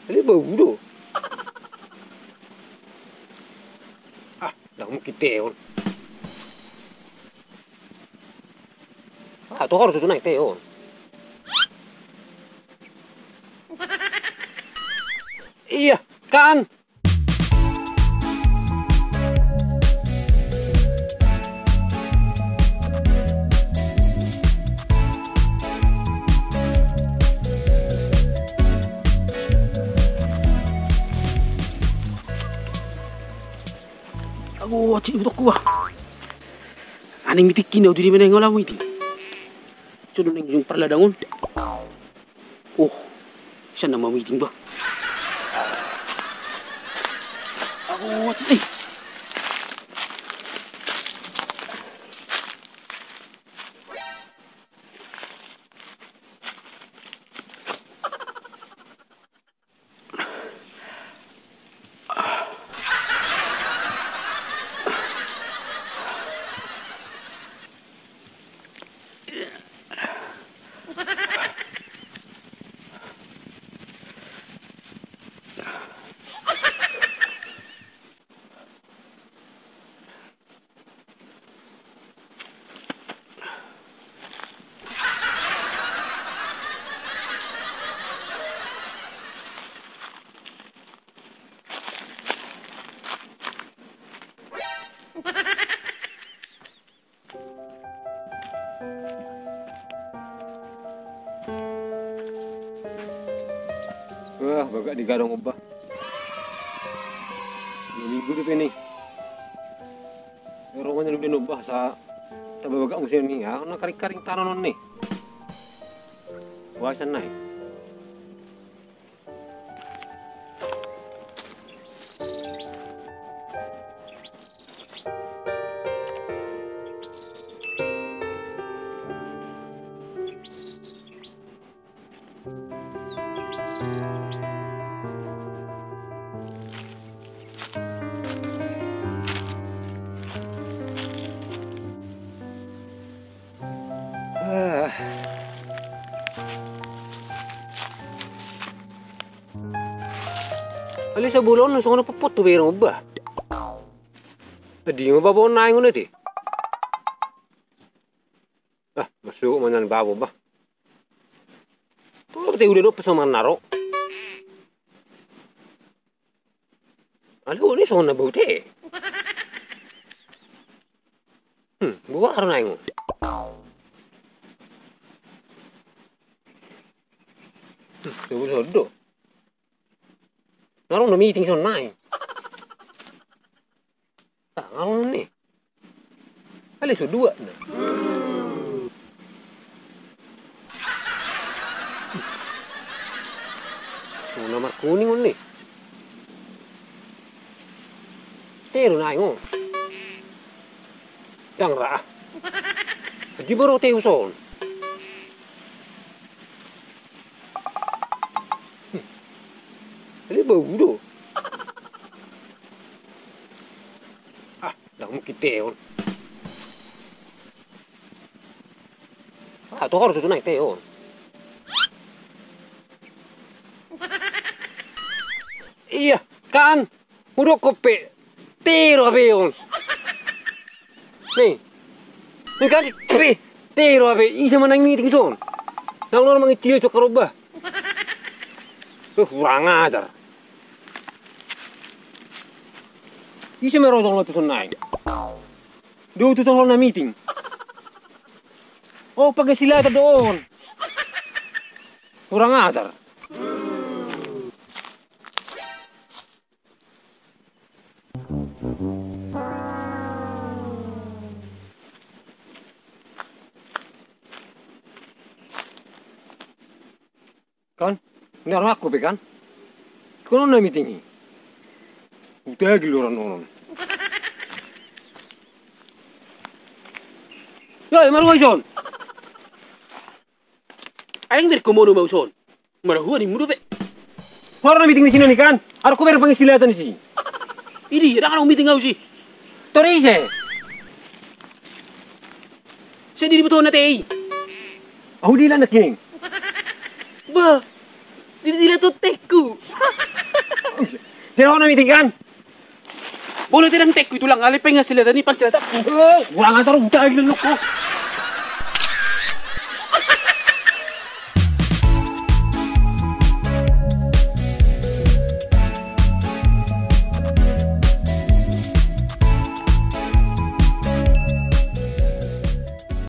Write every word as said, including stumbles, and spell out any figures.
Ini bau do. Ah, dah mau kita on. Ah, tuh harus tuh naik teon. Iya, kan? Aku cik untuk kuah. Aning mitikin daw di mana ngolah mo iti. Sudah neng yung perladangon. Oh, siya na mamiting ba? Ako cik. Wah, bagak digarong ubah. Dua minggu tu ini. Romanya udah nubah sa. Tapi bagak musim ni, ah, nak karing-karing tananon ni. Wah, sana naik. Ali sa bulon langsung na papot to berong ba? Adi mo ba po na ingon edi? Ah, masuk manan babo ba? Tuh pati udah dope sama naro. Alu ni so na bute. Hmm, buwa na ingon. Hmm, so do. Ngarong na meeting sa nai. Tak ngarong ni. Kali so dua na. So nomor kuning ni. Teru na ingon. Yang ra. Di baru teu son. Ini bau do. Ah, dah mau kita on. Ah, tuh harus tuh naik teon. Iya, kan? Udah kope. Tiro avion. Nih. Nih kan, tapi tiro avion. Isa manang meeting son. Nang orang mengecil itu kerubah. Kurang ajar. Isa meron tong latu naik. Do tu tong na meeting. Oh, pag sila ta doon. Kurang ajar. Kan? Ini orang aku kan? Kau na meeting ni. Udah giluran orang. Ya, malu son. Aing ber komodo mau son. Malah gua di mudo be. Orang meeting di sini nih kan? Aku ber pengisilatan di sini. Ini ada kan meeting kau sih. Torise. Saya di betul na tei. Aku di lana king. Ba. Jadi sila tuh teku. Sino ako na meeting kan? Boleh tidak teku itu lang. Alipay nga sila. Tani pag sila tak. Wala nga tarong dahil ng loko.